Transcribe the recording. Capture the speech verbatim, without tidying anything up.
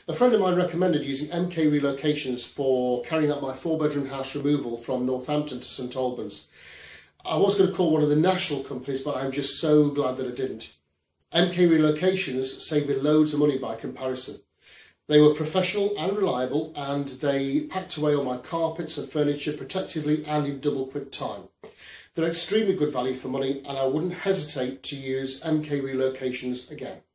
A friend of mine recommended using M K Relocations for carrying out my four-bedroom house removal from Northampton to St Albans. I was going to call one of the national companies, but I'm just so glad that I didn't. M K Relocations saved me loads of money by comparison. They were professional and reliable, and they packed away all my carpets and furniture protectively and in double quick time. They're extremely good value for money, and I wouldn't hesitate to use M K Relocations again.